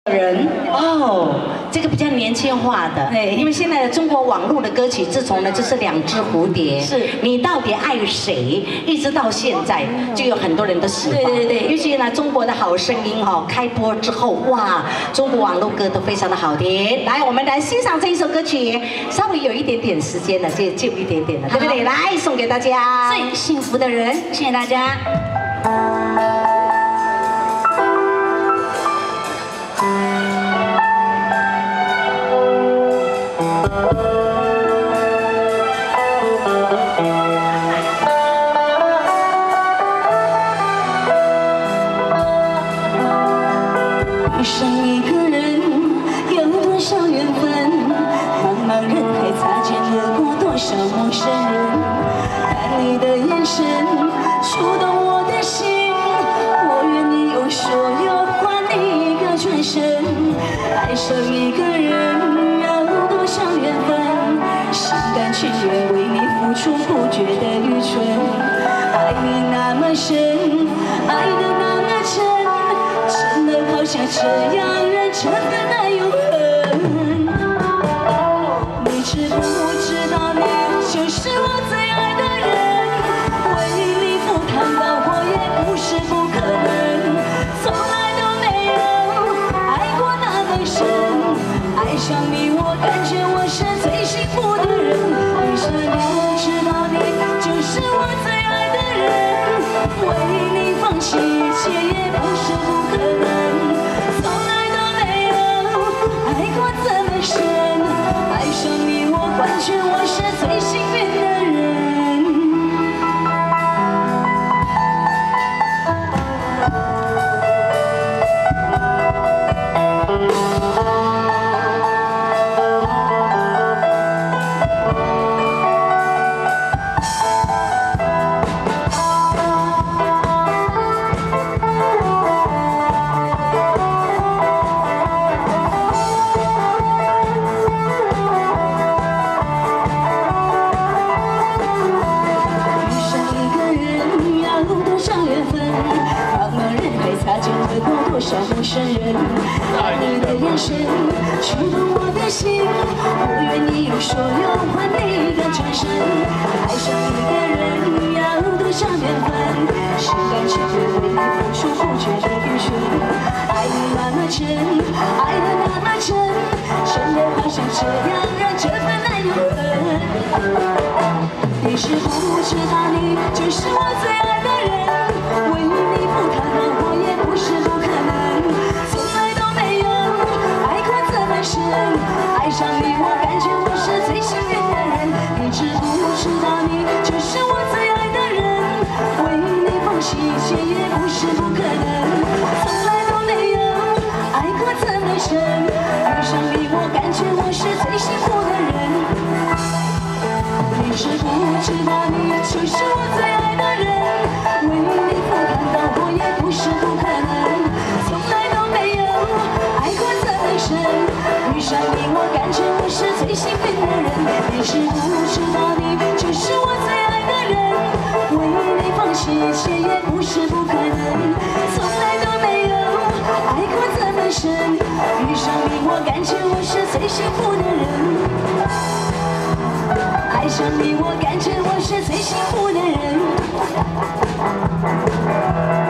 人哦，这个比较年轻化的，对，因为现在的中国网络的歌曲，自从呢就是两只蝴蝶，是你到底爱谁，一直到现在，就有很多人都喜欢，对，尤其呢中国的好声音哦，开播之后，哇，中国网络歌都非常的好听。来，我们来欣赏这一首歌曲，稍微有一点点时间了，就一点点了，对不对？来，送给大家最幸福的人，谢谢大家。 遇上一个人，有多少缘分？茫茫人海，擦肩而过多少陌生人？看你的眼神，触动我的心。我愿你有所有，还你一个转身。爱上一个人，要多少缘分？心甘情愿为你付出，不觉得愚蠢。爱你那么深，爱的那么真。 好像这样认真的那永恒，你知不知道你就是我最爱的人？为你赴汤蹈火也不是不可能，从来都没有爱过那么深。爱上你，我感觉我是最幸福的人。你知不知道你就是我最爱的人？为你放弃一切也不是不可能。 爱上你，我感觉我是最幸运的人。多少陌生人，看你的眼神触动我的心，我愿你有所有，还你一个转身。爱上一个人要多少缘分？心甘情愿为你付出，不觉得愚蠢。爱你那么真，爱的那么真，真的好像这样让这份爱永恒。你知不知道你就是我最爱的人？为你赴汤蹈火也不是不可能。 爱上你，我感觉我是最幸运的人。你知不知道你就是我最爱的人？为你放弃一切也不是不可能，从来都没有爱过这么深。遇上你，我感觉我是最幸福的人。你知不知道你就是我最爱的人？为你赴汤蹈火也不是不可能，从来都没有爱过这么深。 遇上你，我感觉我是最幸运的人。你知不知道你就是我最爱的人？为你放弃一切也不是不可能，从来都没有爱过这么深。遇上你，我感觉我是最幸福的人。爱上你，我感觉我是最幸福的人。